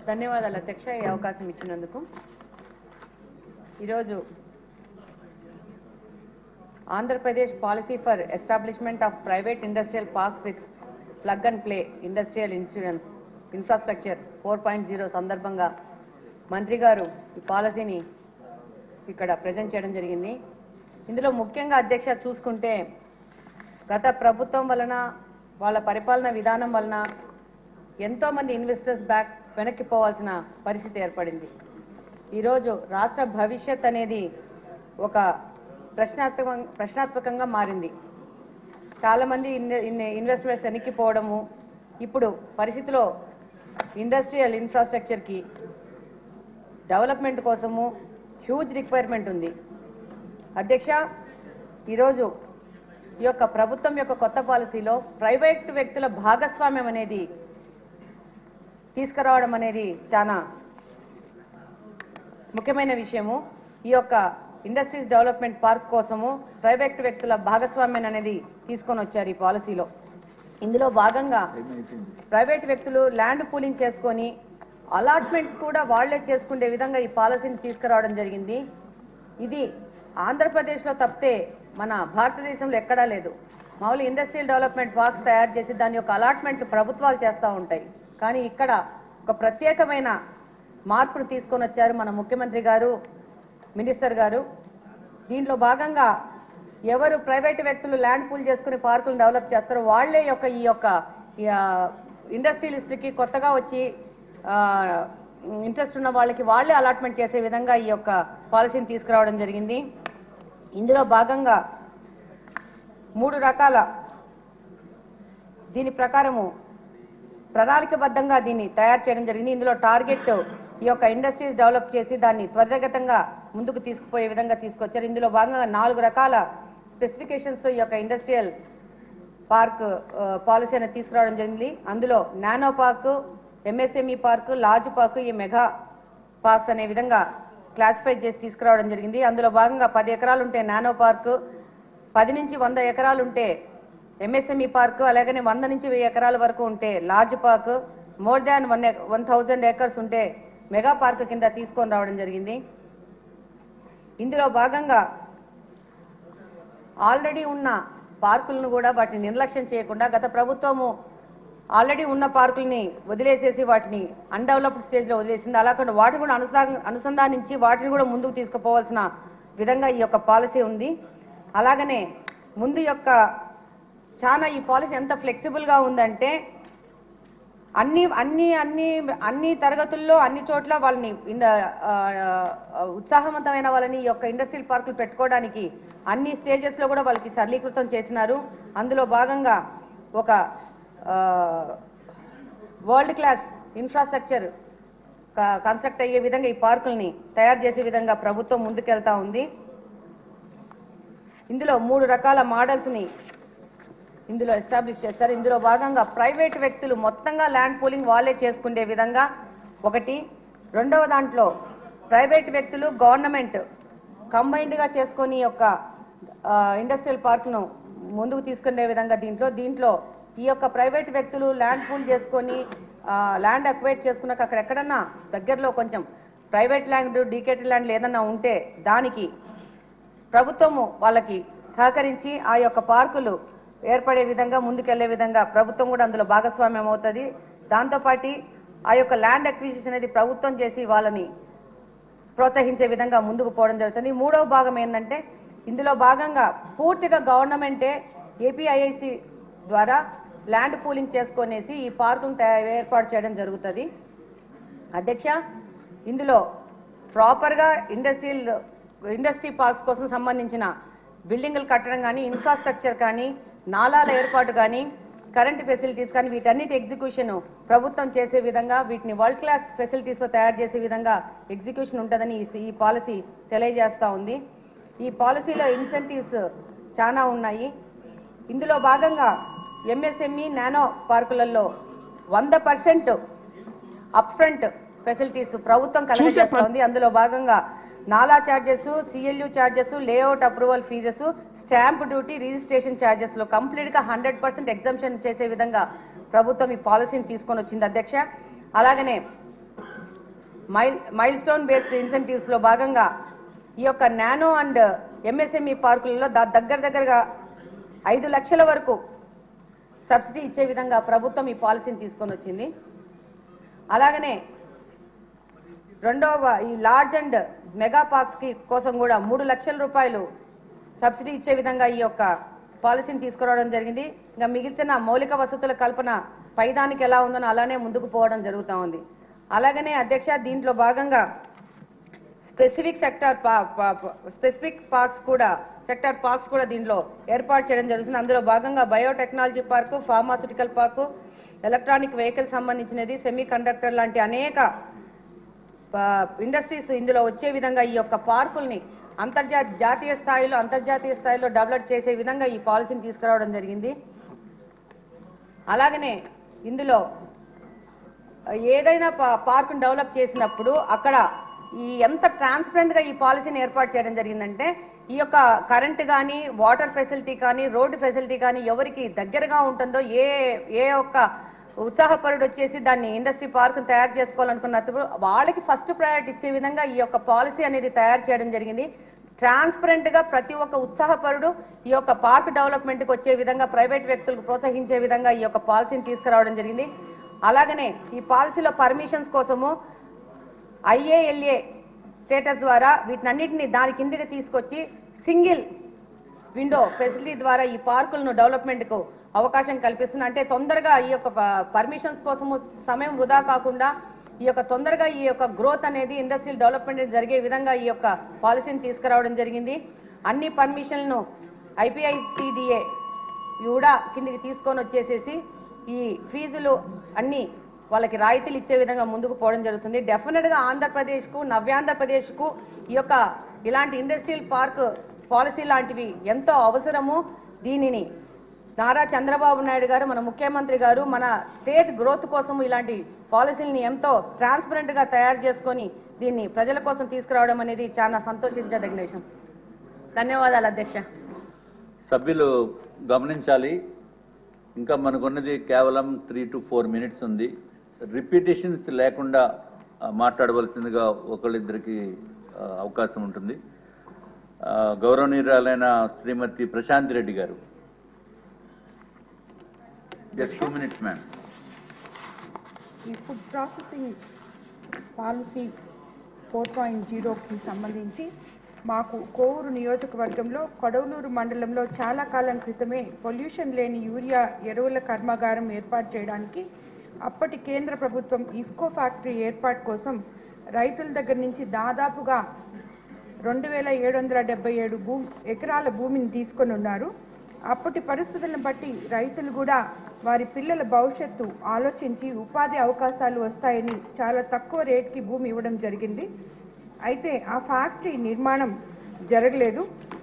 ధన్యవాదాలు అధ్యక్ష ఈ అవకాశం ఇచ్చినందుకు. ఈరోజు Andhra Pradesh policy for establishment of private industrial parks with plug and play industrial insurance infrastructure 4.0 సందర్భంగా మంత్రి గారు ఈ పాలసీని ఇక్కడ ప్రజెంట్ చేయడం జరిగింది. ఇందులో ముఖ్యంగా అధ్యక్ష చూసుకుంటే గత ప్రభుత్వం వలన వాళ్ళ పరిపాలన విధానం వలన ఎంతోమంది ఇన్వెస్టర్స్ బ్యాక్ వెనక్కి పోవాల్సిన పరిస్థితి ఏర్పడింది. ఈరోజు రాష్ట్ర భవిష్యత్ అనేది ఒక ప్రశ్నాత్మకంగా మారింది. చాలామంది ఇన్వెస్టర్స్ వెనక్కిపోవడము, ఇప్పుడు పరిస్థితిలో ఇండస్ట్రియల్ ఇన్ఫ్రాస్ట్రక్చర్కి డెవలప్మెంట్ కోసము హ్యూజ్ రిక్వైర్మెంట్ ఉంది. అధ్యక్ష, ఈరోజు ఈ యొక్క ప్రభుత్వం యొక్క కొత్త పాలసీలో ప్రైవేట్ వ్యక్తుల భాగస్వామ్యం అనేది తీసుకురావడం అనేది చాలా ముఖ్యమైన విషయము. ఈ యొక్క ఇండస్ట్రీస్ డెవలప్మెంట్ పార్క్ కోసము ప్రైవేట్ వ్యక్తుల భాగస్వామ్యం అనేది తీసుకొని వచ్చారు ఈ పాలసీలో. ఇందులో భాగంగా ప్రైవేట్ వ్యక్తులు ల్యాండ్ పూలింగ్ చేసుకొని అలాట్మెంట్స్ కూడా వాళ్లే చేసుకునే విధంగా ఈ పాలసీని తీసుకురావడం జరిగింది. ఇది ఆంధ్రప్రదేశ్లో తప్పితే మన భారతదేశంలో ఎక్కడా లేదు. మామూలు ఇండస్ట్రియల్ డెవలప్మెంట్ పార్క్స్ తయారు చేసి దాని యొక్క అలాట్మెంట్ ప్రభుత్వాలు చేస్తూ ఉంటాయి. కానీ ఇక్కడ ఒక ప్రత్యేకమైన మార్పును తీసుకొని వచ్చారు మన ముఖ్యమంత్రి గారు, మినిస్టర్ గారు. దీంట్లో భాగంగా ఎవరు ప్రైవేట్ వ్యక్తులు ల్యాండ్ పూల్ చేసుకుని పార్కులను డెవలప్ చేస్తారో వాళ్లే ఈ యొక్క ఇండస్ట్రియలిస్ట్కి కొత్తగా వచ్చి ఇంట్రెస్ట్ ఉన్న వాళ్ళకి వాళ్లే అలాట్మెంట్ చేసే విధంగా ఈ యొక్క పాలసీని తీసుకురావడం జరిగింది. ఇందులో భాగంగా 3 రకాల దీని ప్రకారము ప్రణాళికబద్ధంగా దీన్ని తయారు చేయడం జరిగింది. ఇందులో టార్గెట్ ఈ యొక్క ఇండస్ట్రీస్ డెవలప్ చేసి దాన్ని త్వరితగతంగా ముందుకు తీసుకుపోయే విధంగా తీసుకొచ్చారు. ఇందులో భాగంగా 4 రకాల స్పెసిఫికేషన్స్తో ఈ యొక్క ఇండస్ట్రియల్ పార్క్ పాలసీ అనేది తీసుకురావడం జరిగింది. అందులో nano park, MSME park, large park, ఈ మెగా పార్క్స్ అనే విధంగా క్లాసిఫై చేసి తీసుకురావడం జరిగింది. అందులో భాగంగా 10 ఎకరాలు ఉంటే నానో పార్క్, 10 నుంచి 100 ఎకరాలు ఉంటే ఎంఎస్ఎంఈ పార్క్, అలాగనే 100 నుంచి 1000 ఎకరాల వరకు ఉంటే large park, more than 1000 acres ఉంటే మెగా పార్క్ కింద తీసుకొని రావడం జరిగింది. ఇందులో భాగంగా ఆల్రెడీ ఉన్న పార్కులను కూడా వాటిని నిర్లక్ష్యం చేయకుండా గత ప్రభుత్వము ఆల్రెడీ ఉన్న పార్కుల్ని వదిలేసేసి వాటిని అన్డెవలప్డ్ స్టేజ్లో వదిలేసింది. అలా కాకుండా వాటిని కూడా అనుసంధానించి వాటిని కూడా ముందుకు తీసుకుపోవాల్సిన విధంగా ఈ యొక్క పాలసీ ఉంది. అలాగనే ముందు యొక్క చాలా ఈ పాలసీ ఎంత ఫ్లెక్సిబుల్గా ఉందంటే అన్ని తరగతుల్లో అన్ని చోట్ల వాళ్ళని ఉత్సాహవంతమైన వాళ్ళని ఈ యొక్క ఇండస్ట్రియల్ పార్కులు పెట్టుకోవడానికి అన్ని స్టేజెస్లో కూడా వాళ్ళకి సరళీకృతం చేసినారు. అందులో భాగంగా ఒక వరల్డ్ క్లాస్ ఇన్ఫ్రాస్ట్రక్చర్ కన్స్ట్రక్ట్ అయ్యే విధంగా ఈ పార్కుల్ని తయారు చేసే విధంగా ప్రభుత్వం ముందుకెళ్తా ఉంది. ఇందులో 3 రకాల మోడల్స్ని ఇందులో ఎస్టాబ్లిష్ చేస్తారు. ఇందులో భాగంగా ప్రైవేట్ వ్యక్తులు మొత్తంగా ల్యాండ్ పూలింగ్ వాళ్ళే చేసుకునే విధంగా ఒకటి. రెండవ దాంట్లో ప్రైవేట్ వ్యక్తులు గవర్నమెంట్ కంబైన్డ్గా చేసుకొని యొక్క ఇండస్ట్రియల్ పార్క్ను ముందుకు తీసుకునే విధంగా దీంట్లో ఈ యొక్క ప్రైవేట్ వ్యక్తులు ల్యాండ్ పూల్ చేసుకొని ల్యాండ్ అక్వైర్ చేసుకున్నాక అక్కడ ఎక్కడన్నా దగ్గరలో కొంచెం ప్రైవేట్ ల్యాండ్, డీకేటెడ్ ల్యాండ్లు ఏదన్నా ఉంటే దానికి ప్రభుత్వము వాళ్ళకి సహకరించి ఆ యొక్క పార్కులు ఏర్పడే విధంగా ముందుకెళ్లే విధంగా ప్రభుత్వం కూడా అందులో భాగస్వామ్యం అవుతుంది. దాంతోపాటు ఆ యొక్క ల్యాండ్ అక్విజిషన్ అనేది ప్రభుత్వం చేసి వాళ్ళని ప్రోత్సహించే విధంగా ముందుకు పోవడం జరుగుతుంది. 3వ భాగం ఏంటంటే ఇందులో భాగంగా పూర్తిగా గవర్నమెంటే ఏపీఐఐసి ద్వారా ల్యాండ్ పూలింగ్ చేసుకొనేసి ఈ పార్కును ఏర్పాటు చేయడం జరుగుతుంది. అధ్యక్ష, ఇందులో ప్రాపర్గా ఇండస్ట్రీ పార్క్స్ కోసం సంబంధించిన బిల్డింగులు కట్టడం కానీ, ఇన్ఫ్రాస్ట్రక్చర్ కానీ, నాలాల ఏర్పాటు కానీ, కరెంట్ ఫెసిలిటీస్ కానీ వీటన్నిటి ఎగ్జిక్యూషన్ ప్రభుత్వం చేసే విధంగా వీటిని వరల్డ్ క్లాస్ ఫెసిలిటీస్తో తయారు చేసే విధంగా ఎగ్జిక్యూషన్ ఉంటుందని ఈ పాలసీ తెలియజేస్తూ ఉంది. ఈ పాలసీలో ఇన్సెంటివ్స్ చాలా ఉన్నాయి. ఇందులో భాగంగా ఎంఎస్ఎంఈ నానో పార్కులలో 100% అప్ ఫ్రంట్ ఫెసిలిటీస్ ప్రభుత్వం కలగజేస్తుంది. అందులో భాగంగా NALA charges, CLU charges, layout approval fees, stamp duty, registration charges లో కంప్లీట్ గా 100% ఎగ్జంప్షన్ చేసే విధంగా ప్రభుత్వం ఈ పాలసీని తీసుకొని వచ్చింది అధ్యక్ష. అలాగనే మైల్ స్టోన్ బేస్డ్ ఇన్సెంటివ్స్లో భాగంగా ఈ యొక్క నానో అండ్ ఎంఎస్ఎంఈ పార్కులలో దగ్గరగా 5 లక్షల వరకు సబ్సిడీ ఇచ్చే విధంగా ప్రభుత్వం ఈ పాలసీని తీసుకొని వచ్చింది. అలాగనే రెండవ ఈ లార్జ్ అండ్ మెగా పార్క్స్కి కోసం కూడా 3 లక్షల రూపాయలు సబ్సిడీ ఇచ్చే విధంగా ఈ యొక్క పాలసీని తీసుకురావడం జరిగింది. ఇంకా మిగిలిన మౌలిక వసతుల కల్పన పైదానికి ఎలా ఉందో అలానే ముందుకు పోవడం జరుగుతూ ఉంది. అలాగనే అధ్యక్ష, దీంట్లో భాగంగా స్పెసిఫిక్ పార్క్స్ కూడా దీంట్లో ఏర్పాటు చేయడం జరుగుతుంది. అందులో భాగంగా biotechnology park, pharmaceutical park, electronic vehicle సంబంధించినది, సెమీ కండక్టర్ లాంటి అనేక ఇండస్ట్రీస్ ఇందులో వచ్చే విధంగా ఈ యొక్క పార్కుల్ని జాతీయ స్థాయిలో డెవలప్ చేసే విధంగా ఈ పాలసీని తీసుకురావడం జరిగింది. అలాగనే ఇందులో ఏదైనా పార్కును డెవలప్ చేసినప్పుడు అక్కడ ఎంత ట్రాన్స్పరెంట్గా ఈ పాలసీని ఏర్పాటు చేయడం జరిగిందంటే ఈ యొక్క కరెంట్ కానీ, వాటర్ ఫెసిలిటీ కానీ, రోడ్డు ఫెసిలిటీ కానీ ఎవరికి దగ్గరగా ఉంటుందో ఏ ఒక్క ఉత్సాహపరుడు వచ్చేసి దాన్ని ఇండస్ట్రీ పార్కును తయారు చేసుకోవాలనుకున్నప్పుడు వాళ్ళకి ఫస్ట్ ప్రయారిటీ ఇచ్చే విధంగా ఈ యొక్క పాలసీ అనేది తయారు చేయడం జరిగింది. ట్రాన్స్పరెంట్గా ప్రతి ఒక్క ఉత్సాహపరుడు ఈ యొక్క పార్క్ డెవలప్మెంట్కి వచ్చే విధంగా, ప్రైవేట్ వ్యక్తులకు ప్రోత్సహించే విధంగా ఈ యొక్క పాలసీని తీసుకురావడం జరిగింది. అలాగనే ఈ పాలసీలో పర్మిషన్స్ కోసము IALA స్టేటస్ ద్వారా వీటినన్నింటినీ దాని కిందకి తీసుకొచ్చి సింగిల్ విండో ఫెసిలిటీ ద్వారా ఈ పార్కులను డెవలప్మెంట్కు అవకాశం కల్పిస్తుంది. అంటే తొందరగా ఈ యొక్క పర్మిషన్స్ కోసము సమయం వృధా కాకుండా తొందరగా ఈ యొక్క గ్రోత్ అనేది ఇండస్ట్రియల్ డెవలప్మెంట్ జరిగే విధంగా ఈ యొక్క పాలసీని తీసుకురావడం జరిగింది. అన్ని పర్మిషన్లను IPICDA కూడా కిందికి తీసుకొని వచ్చేసేసి ఈ ఫీజులు అన్ని వాళ్ళకి రాయితీలు ఇచ్చే విధంగా ముందుకు పోవడం జరుగుతుంది. డెఫినెట్గా ఆంధ్రప్రదేశ్కు, నవ్యాంధ్రప్రదేశ్కు ఈ యొక్క ఇలాంటి ఇండస్ట్రియల్ పార్క్ పాలసీ లాంటివి ఎంతో అవసరము. దీనిని నారా చంద్రబాబు నాయుడు గారు, మన ముఖ్యమంత్రి గారు, మన స్టేట్ గ్రోత్ కోసం ఇలాంటి పాలసీలని ఎంతో ట్రాన్స్పరెంట్గా తయారు చేసుకొని దీన్ని ప్రజల కోసం తీసుకురావడం అనేది చాలా సంతోషించదగిన విషయం. ధన్యవాదాలు అధ్యక్ష. సభ్యులు గమనించాలి, ఇంకా మనకున్నది కేవలం 3 to 4 minutes ఉంది. రిపీటేషన్స్ లేకుండా మాట్లాడవలసిందిగా ఒకళ్ళిద్దరికి అవకాశం ఉంటుంది. గౌరవనీయురాలైన శ్రీమతి ప్రశాంతి రెడ్డి గారు. Just 2 minutes ma'am. ఈ ఫుడ్ ప్రాసెసింగ్ పాలసీ 4.0కి సంబంధించి మాకు కోవూరు నియోజకవర్గంలో కొడవలూరు మండలంలో చాలా కాలం క్రితమే పొల్యూషన్ లేని యూరియా ఎరువుల కర్మాగారం ఏర్పాటు చేయడానికి అప్పటి కేంద్ర ప్రభుత్వం ఇఫ్కో ఫ్యాక్టరీ ఏర్పాటు కోసం రైతుల దగ్గర నుంచి దాదాపుగా 2777 ఎకరాల భూమిని తీసుకొని ఉన్నారు. అప్పటి పరిస్థితులను బట్టి రైతులు కూడా వారి పిల్లల భవిష్యత్తు ఆలోచించి ఉపాధి అవకాశాలు వస్తాయని చాలా తక్కువ రేటుకి భూమి ఇవ్వడం జరిగింది. అయితే ఆ ఫ్యాక్టరీ నిర్మాణం జరగలేదు.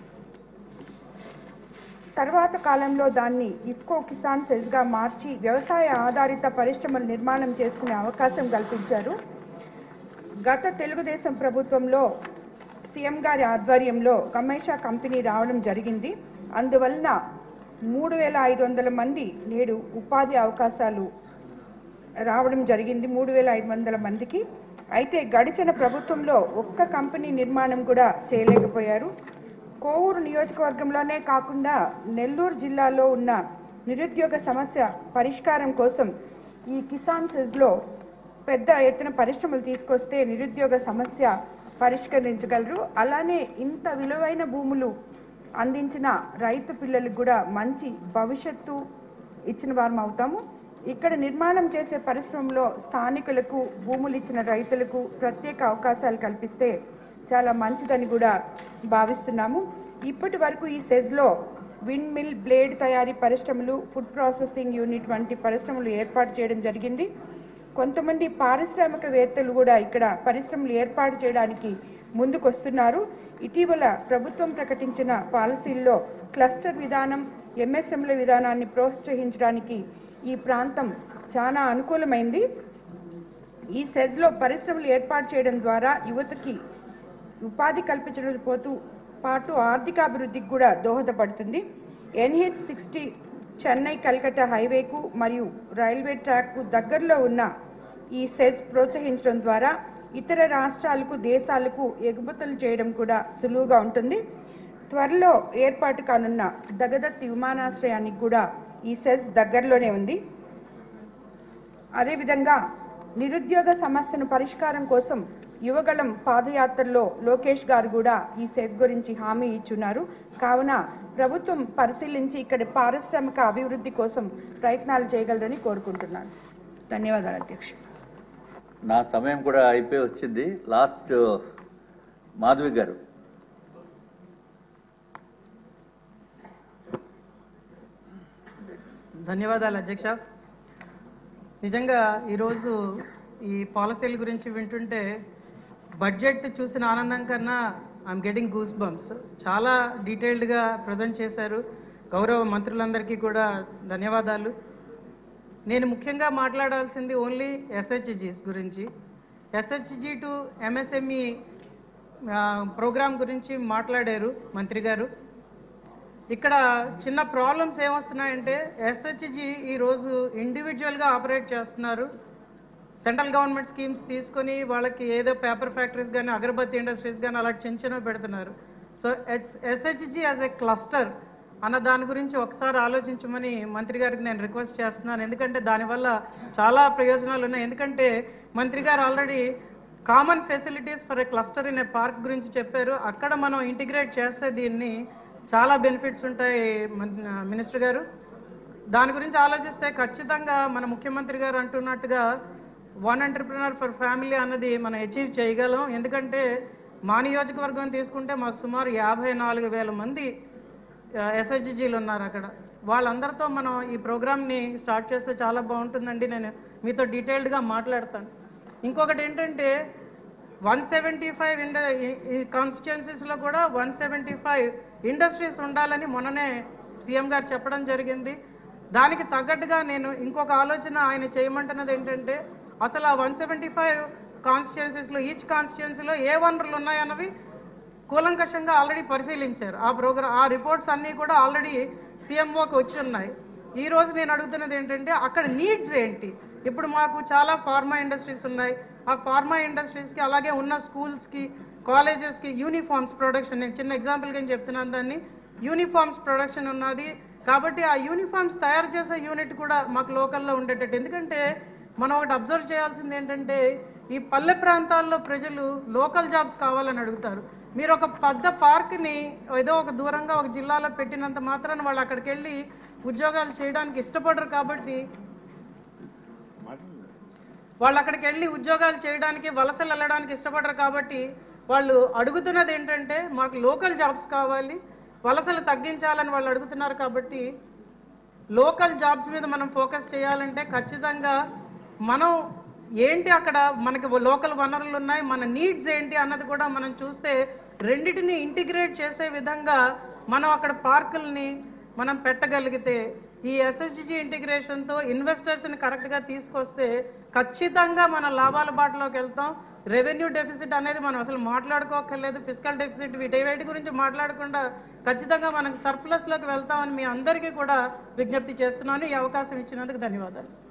తర్వాత కాలంలో దాన్ని ఇఫ్కో కిసాన్ సెజ్గా మార్చి వ్యవసాయ ఆధారిత పరిశ్రమలు నిర్మాణం చేసుకునే అవకాశం కల్పించారు. గత తెలుగుదేశం ప్రభుత్వంలో సీఎం గారి ఆధ్వర్యంలో కమైషా కంపెనీ రావడం జరిగింది. అందువలన 3500 మంది నేడు ఉపాధి అవకాశాలు రావడం జరిగింది, 3500 మందికి. అయితే గడిచిన ప్రభుత్వంలో ఒక్క కంపెనీ నిర్మాణం కూడా చేయలేకపోయారు. కోవూరు నియోజకవర్గంలోనే కాకుండా నెల్లూరు జిల్లాలో ఉన్న నిరుద్యోగ సమస్య పరిష్కారం కోసం ఈ కిసాన్ సెజ్లో పెద్ద ఎత్తున పరిశ్రమలు తీసుకొస్తే నిరుద్యోగ సమస్య పరిష్కరించగలరు. అలానే ఇంత విలువైన భూములు అందించిన రైతు పిల్లలకు కూడా మంచి భవిష్యత్తు ఇచ్చిన వారం అవుతాము. ఇక్కడ నిర్మాణం చేసే పరిశ్రమలో స్థానికులకు, భూములు ఇచ్చిన రైతులకు ప్రత్యేక అవకాశాలు కల్పిస్తే చాలా మంచిదని కూడా భావిస్తున్నాము. ఇప్పటి వరకు ఈ సెజ్లో విండ్ మిల్, బ్లేడ్ తయారీ పరిశ్రమలు, ఫుడ్ ప్రాసెసింగ్ యూనిట్ వంటి పరిశ్రమలు ఏర్పాటు చేయడం జరిగింది. కొంతమంది పారిశ్రామికవేత్తలు కూడా ఇక్కడ పరిశ్రమలు ఏర్పాటు చేయడానికి ముందుకొస్తున్నారు. ఇటీవల ప్రభుత్వం ప్రకటించిన పాలసీల్లో క్లస్టర్ విధానం, MSMల విధానాన్ని ప్రోత్సహించడానికి ఈ ప్రాంతం చాలా అనుకూలమైంది. ఈ సెజ్లో పరిశ్రమలు ఏర్పాటు చేయడం ద్వారా యువతకి ఉపాధి కల్పించడంతో పాటు ఆర్థికాభివృద్ధికి కూడా దోహదపడుతుంది. NH60 చెన్నై కల్కట్టా హైవేకు మరియు రైల్వే ట్రాక్కు దగ్గరలో ఉన్న ఈ సెజ్ ప్రోత్సహించడం ద్వారా ఇతర రాష్ట్రాలకు దేశాలకు ఎగుమతులు చేయడం కూడా సులువుగా ఉంటుంది. త్వరలో ఏర్పాటు కానున్న దగదత్ విమానాశ్రయానికి కూడా ఈ సెజ్ దగ్గరలోనే ఉంది. అదేవిధంగా నిరుద్యోగ సమస్యను పరిష్కారం కోసం యువగళం పాదయాత్రలో లోకేష్ గారు కూడా ఈ సెజ్ గురించి హామీ ఇచ్చున్నారు. కావున ప్రభుత్వం పరిశీలించి ఇక్కడ పారిశ్రామిక అభివృద్ధి కోసం ప్రయత్నాలు చేయగలరని కోరుకుంటున్నాను. ధన్యవాదాలు అధ్యక్ష. నా సమయం కూడా అయిపోయి వచ్చింది. లాస్ట్ మాధవి గారు. ధన్యవాదాలు అధ్యక్ష. నిజంగా ఈరోజు ఈ పాలసీల గురించి వింటుంటే బడ్జెట్ చూసిన ఆనందం కన్నా ఐఎమ్ గెటింగ్ గూస్ బంప్స్. చాలా డీటెయిల్డ్గా ప్రజెంట్ చేశారు. గౌరవ మంత్రులందరికీ కూడా ధన్యవాదాలు. నేను ముఖ్యంగా మాట్లాడాల్సింది ఓన్లీ ఎస్హెచ్జీస్ గురించి. ఎస్హెచ్జీ టు ఎంఎస్ఎంఈ ప్రోగ్రాం గురించి మాట్లాడారు మంత్రి గారు. ఇక్కడ చిన్న ప్రాబ్లమ్స్ ఏమొస్తున్నాయంటే ఎస్హెచ్జీ ఈరోజు ఇండివిజువల్గా ఆపరేట్ చేస్తున్నారు. సెంట్రల్ గవర్నమెంట్ స్కీమ్స్ తీసుకొని వాళ్ళకి ఏదో పేపర్ ఫ్యాక్టరీస్ కానీ అగరబత్తి ఇండస్ట్రీస్ కానీ అలాంటి చిన్న చిన్నవి పెడుతున్నారు. So SHG as a cluster అన్న దాని గురించి ఒకసారి ఆలోచించమని మంత్రి గారికి నేను రిక్వెస్ట్ చేస్తున్నాను. ఎందుకంటే దానివల్ల చాలా ప్రయోజనాలు ఉన్నాయి. ఎందుకంటే మంత్రి గారు already common facilities for a cluster in a park గురించి చెప్పారు. అక్కడ మనం ఇంటిగ్రేట్ చేస్తే దీన్ని చాలా బెనిఫిట్స్ ఉంటాయి మినిస్టర్ గారు. దాని గురించి ఆలోచిస్తే ఖచ్చితంగా మన ముఖ్యమంత్రి గారు అంటున్నట్టుగా వన్ ఎంటర్ప్రినర్ ఫర్ ఫ్యామిలీ అన్నది మనం అచీవ్ చేయగలం. ఎందుకంటే మా నియోజకవర్గం తీసుకుంటే మాకు సుమారు 54,000 మంది ఎస్హెచ్జీలు ఉన్నారు అక్కడ. వాళ్ళందరితో మనం ఈ ప్రోగ్రామ్ని స్టార్ట్ చేస్తే చాలా బాగుంటుందండి. నేను మీతో డీటెయిల్డ్గా మాట్లాడతాను. ఇంకొకటి ఏంటంటే 175 కాన్స్టిట్యుయెన్సీస్లో కూడా 175 ఇండస్ట్రీస్ ఉండాలని మొన్ననే సీఎం గారు చెప్పడం జరిగింది. దానికి తగ్గట్టుగా నేను ఇంకొక ఆలోచన ఆయన చేయమంటున్నది ఏంటంటే అసలు ఆ 175 కాన్స్టిట్యుయెన్సీస్లో ఈచ్ కాన్స్టిట్యుయెన్సీలో ఏ వనరులు ఉన్నాయన్నవి కూలంకషంగా ఆల్రెడీ పరిశీలించారు. ఆ రిపోర్ట్స్ అన్నీ కూడా ఆల్రెడీ సీఎంఓకి వచ్చి ఉన్నాయి. ఈరోజు నేను అడుగుతున్నది ఏంటంటే అక్కడ నీడ్స్ ఏంటి. ఇప్పుడు మాకు చాలా ఫార్మా ఇండస్ట్రీస్ ఉన్నాయి. ఆ ఫార్మా ఇండస్ట్రీస్కి అలాగే ఉన్న స్కూల్స్కి కాలేజెస్కి యూనిఫామ్స్ ప్రొడక్షన్, నేను చిన్న ఎగ్జాంపుల్గా చెప్తున్నాను దాన్ని, యూనిఫామ్స్ ప్రొడక్షన్ ఉన్నది. కాబట్టి ఆ యూనిఫామ్స్ తయారు చేసే యూనిట్ కూడా మాకు లోకల్లో ఉండేటట్టు. ఎందుకంటే మనం ఒకటి అబ్జర్వ్ చేయాల్సింది ఏంటంటే ఈ పల్లె ప్రాంతాల్లో ప్రజలు లోకల్ జాబ్స్ కావాలని అడుగుతారు. మీరు ఒక పెద్ద పార్క్ని ఏదో ఒక దూరంగా ఒక జిల్లాలో పెట్టినంత మాత్రాన వాళ్ళు అక్కడికి వెళ్ళి ఉద్యోగాలు చేయడానికి ఇష్టపడరు. కాబట్టి వాళ్ళు అక్కడికి వెళ్ళి ఉద్యోగాలు చేయడానికి వలసలు వెళ్ళడానికి ఇష్టపడరు. కాబట్టి వాళ్ళు అడుగుతున్నది ఏంటంటే మాకు లోకల్ జాబ్స్ కావాలి, వలసలు తగ్గించాలని వాళ్ళు అడుగుతున్నారు. కాబట్టి లోకల్ జాబ్స్ మీద మనం ఫోకస్ చేయాలంటే ఖచ్చితంగా మనం ఏంటి అక్కడ మనకి లోకల్ వనరులు ఉన్నాయి, మన నీడ్స్ ఏంటి అన్నది కూడా మనం చూస్తే రెండిటిని ఇంటిగ్రేట్ చేసే విధంగా మనం అక్కడ పార్కుల్ని మనం పెట్టగలిగితే ఈ ఎస్హెచ్జీ ఇంటిగ్రేషన్తో ఇన్వెస్టర్స్ని కరెక్ట్గా తీసుకొస్తే ఖచ్చితంగా మన లాభాల బాటలోకి వెళ్తాం. రెవెన్యూ డెఫిసిట్ అనేది మనం అసలు మాట్లాడుకోకర్లేదు. ఫిజికల్ డెఫిసిట్ వీటి గురించి మాట్లాడకుండా ఖచ్చితంగా మనకు సర్ప్లస్లోకి వెళ్తామని మీ అందరికీ కూడా విజ్ఞప్తి చేస్తున్నాను. ఈ అవకాశం ఇచ్చినందుకు ధన్యవాదాలు.